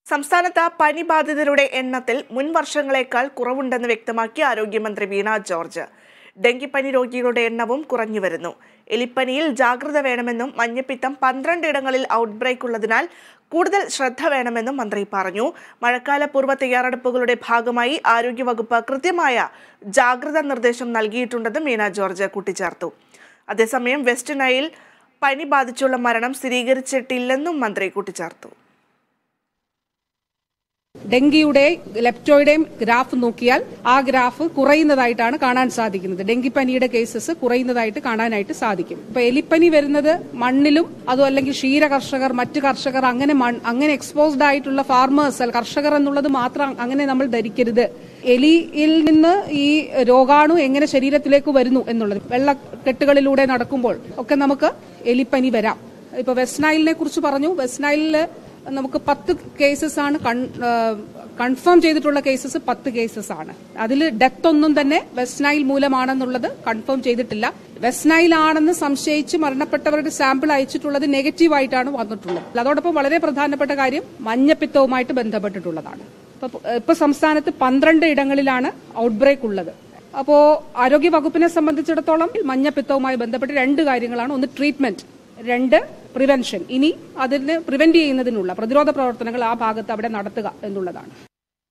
സംസ്ഥാനത്ത് പനി ബാധിതരുടെ എണ്ണത്തിൽ മുൻ വർഷങ്ങളേക്കാൾ കുറവുണ്ടെന്ന് വ്യക്തമാക്കി ആരോഗ്യമന്ത്രി വീണ ജോർജ്. ഡെങ്കിപ്പനി രോഗികളുടെ എണ്ണവും കുറഞ്ഞു വരുന്നു. എലിപ്പനിയിൽ ജാഗ്രത വേണമെന്നും മഞ്ഞപ്പിത്തം 12 ഇടങ്ങളിൽ ഔട്ട്ബ്രേക്ക് ഉള്ളതിനാൽ കൂടുതൽ ശ്രദ്ധ വേണമെന്നും മന്ത്രി പറഞ്ഞു. മഴക്കാല പൂർവ്വ തയ്യാറെടുപ്പുകളുടെ ഭാഗമായി ആരോഗ്യവകുപ്പ് കൃത്യമായ ജാഗ്രതാ നിർദ്ദേശം നൽകിയിട്ടുണ്ടെന്നും വീണ ജോർജ് കൂട്ടിച്ചേർത്തു. അതേസമയം വെസ്റ്റ് നൈൽ പനി ബാധിച്ചുള്ള മരണം സ്ഥിരീകരിച്ചിട്ടില്ലെന്നും മന്ത്രി കൂട്ടിച്ചേർത്തു. ഡെങ്കിയുടെ ലെപ്റ്റോയുടെയും ഗ്രാഫ് നോക്കിയാൽ ആ ഗ്രാഫ് കുറയുന്നതായിട്ടാണ് കാണാൻ സാധിക്കുന്നത്. ഡെങ്കിപ്പനിയുടെ കേസസ് കുറയുന്നതായിട്ട് കാണാനായിട്ട് സാധിക്കും. ഇപ്പൊ എലിപ്പനി വരുന്നത് മണ്ണിലും അതും അല്ലെങ്കിൽ ക്ഷീര കർഷകർ, മറ്റു കർഷകർ അങ്ങനെ എക്സ്പോസ്ഡ് ആയിട്ടുള്ള ഫാർമേഴ്സ്, കർഷകർ എന്നുള്ളത് മാത്രം അങ്ങനെ നമ്മൾ ധരിക്കരുത്. എലിയിൽ നിന്ന് ഈ രോഗാണു എങ്ങനെ ശരീരത്തിലേക്ക് വരുന്നു എന്നുള്ളത്, വെള്ളക്കെട്ടുകളിലൂടെ നടക്കുമ്പോൾ ഒക്കെ നമുക്ക് എലിപ്പനി വരാം. ഇപ്പൊ വെസ്റ്റ് നൈലിനെ കുറിച്ച് പറഞ്ഞു. വെസ്റ്റ് നൈലില് നമുക്ക് 10 കേസസ് ആണ് കൺഫേം ചെയ്തിട്ടുള്ള കേസസ് 10 കേസസ് ആണ്. അതിൽ ഡെത്ത് ഒന്നും തന്നെ വെസ്റ്റ് നൈൽ മൂലമാണെന്നുള്ളത് കൺഫേം ചെയ്തിട്ടില്ല. വെസ്റ്റ് നൈൽ ആണെന്ന് സംശയിച്ച് മരണപ്പെട്ടവരുടെ സാമ്പിൾ അയച്ചിട്ടുള്ളത് നെഗറ്റീവ് ആയിട്ടാണ് വന്നിട്ടുള്ളത്. അതോടൊപ്പം വളരെ പ്രധാനപ്പെട്ട കാര്യം മഞ്ഞപ്പിത്തവുമായിട്ട് ബന്ധപ്പെട്ടിട്ടുള്ളതാണ്. ഇപ്പൊ സംസ്ഥാനത്ത് 12 ഇടങ്ങളിലാണ് ഔട്ട്ബ്രേക്ക് ഉള്ളത്. അപ്പോ ആരോഗ്യ വകുപ്പിനെ സംബന്ധിച്ചിടത്തോളം മഞ്ഞപ്പിത്തവുമായി ബന്ധപ്പെട്ട് 2 കാര്യങ്ങളാണ്. ഒന്ന് ട്രീറ്റ്മെന്റ്, 2 പ്രിവെൻഷൻ. ഇനി അതിന് പ്രിവെന്റ് ചെയ്യുന്നതിനുള്ള പ്രതിരോധ പ്രവർത്തനങ്ങൾ ആ ഭാഗത്ത് അവിടെ നടത്തുക എന്നുള്ളതാണ്.